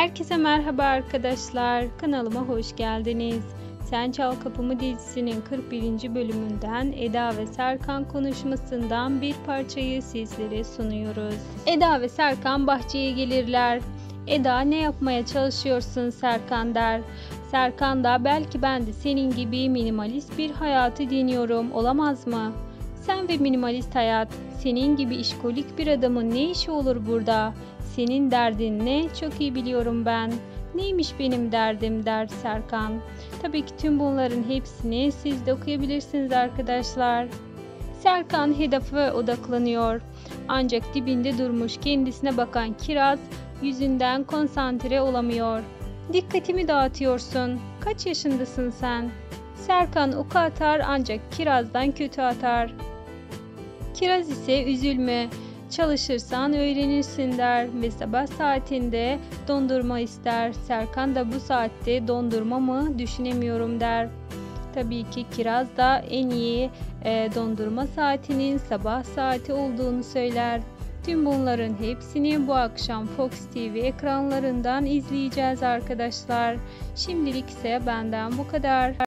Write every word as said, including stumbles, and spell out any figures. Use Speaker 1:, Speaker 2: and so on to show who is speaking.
Speaker 1: Herkese merhaba arkadaşlar, kanalıma hoş geldiniz. Sen Çal Kapımı dizisinin kırk birinci bölümünden Eda ve Serkan konuşmasından bir parçayı sizlere sunuyoruz. Eda ve Serkan bahçeye gelirler. Eda "Ne yapmaya çalışıyorsun Serkan?" der. Serkan da "Belki ben de senin gibi minimalist bir hayatı deniyorum, olamaz mı?" "Sen ve minimalist hayat, senin gibi işkolik bir adamın ne işi olur burada? Senin derdin ne? Çok iyi biliyorum ben. Neymiş benim derdim?" der Serkan. Tabii ki tüm bunların hepsini siz de okuyabilirsiniz arkadaşlar. Serkan hedefe odaklanıyor. Ancak dibinde durmuş kendisine bakan Kiraz yüzünden konsantre olamıyor. "Dikkatimi dağıtıyorsun. Kaç yaşındasın sen?" Serkan oku atar ancak Kiraz'dan kötü atar. Kiraz ise "Üzülme. Çalışırsan öğrenirsin" der ve sabah saatinde dondurma ister. Serkan da "Bu saatte dondurma mı? Düşünemiyorum" der. Tabii ki Kiraz da en iyi e, dondurma saatinin sabah saati olduğunu söyler. Tüm bunların hepsini bu akşam Fox T V ekranlarından izleyeceğiz arkadaşlar. Şimdilik ise benden bu kadar.